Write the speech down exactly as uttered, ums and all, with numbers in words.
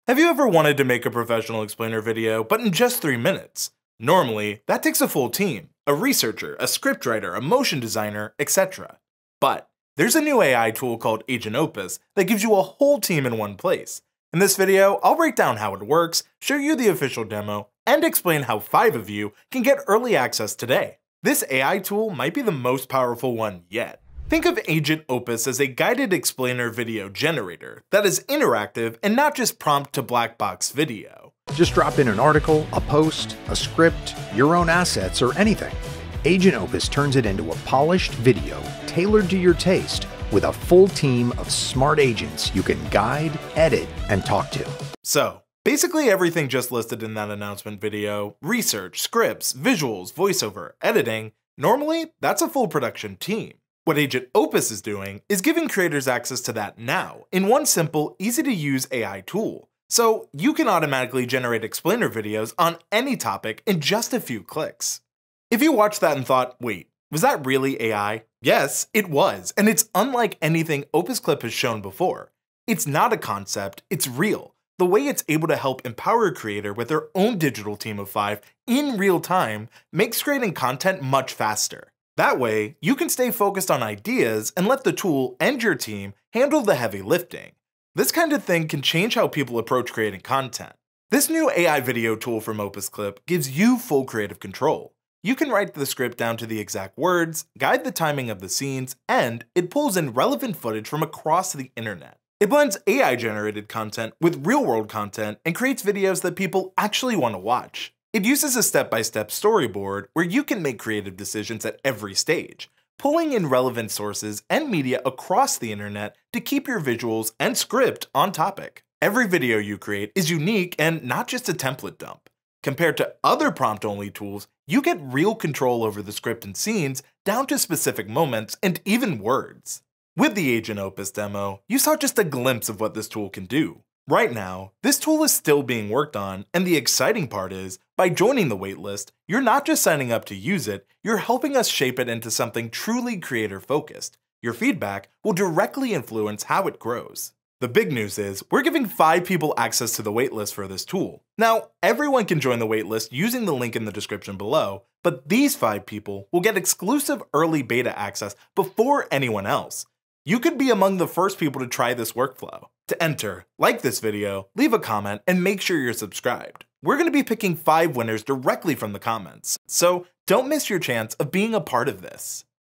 Have you ever wanted to make a professional explainer video, but in just three minutes? Normally, that takes a full team, a researcher, a scriptwriter, a motion designer, et cetera. But there's a new A I tool called Agent Opus that gives you a whole team in one place. In this video, I'll break down how it works, show you the official demo, and explain how five of you can get early access today. This A I tool might be the most powerful one yet. Think of Agent Opus as a guided explainer video generator that is interactive and not just prompt to black box video. Just drop in an article, a post, a script, your own assets, or anything. Agent Opus turns it into a polished video tailored to your taste with a full team of smart agents you can guide, edit, and talk to. So, basically everything just listed in that announcement video, research, scripts, visuals, voiceover, editing, normally that's a full production team. What Agent Opus is doing is giving creators access to that now in one simple, easy-to-use A I tool. So you can automatically generate explainer videos on any topic in just a few clicks. If you watched that and thought, wait, was that really A I? Yes, it was, and it's unlike anything OpusClip has shown before. It's not a concept, it's real. The way it's able to help empower a creator with their own digital team of five in real time makes creating content much faster. That way, you can stay focused on ideas and let the tool and your team handle the heavy lifting. This kind of thing can change how people approach creating content. This new A I video tool from OpusClip gives you full creative control. You can write the script down to the exact words, guide the timing of the scenes, and it pulls in relevant footage from across the internet. It blends A I-generated content with real-world content and creates videos that people actually want to watch. It uses a step-by-step storyboard where you can make creative decisions at every stage, pulling in relevant sources and media across the internet to keep your visuals and script on topic. Every video you create is unique and not just a template dump. Compared to other prompt-only tools, you get real control over the script and scenes down to specific moments and even words. With the Agent Opus demo, you saw just a glimpse of what this tool can do. Right now, this tool is still being worked on, and the exciting part is, by joining the waitlist, you're not just signing up to use it, you're helping us shape it into something truly creator-focused. Your feedback will directly influence how it grows. The big news is, we're giving five people access to the waitlist for this tool. Now, everyone can join the waitlist using the link in the description below, but these five people will get exclusive early beta access before anyone else. You could be among the first people to try this workflow. To enter, like this video, leave a comment, and make sure you're subscribed. We're going to be picking five winners directly from the comments, so don't miss your chance of being a part of this.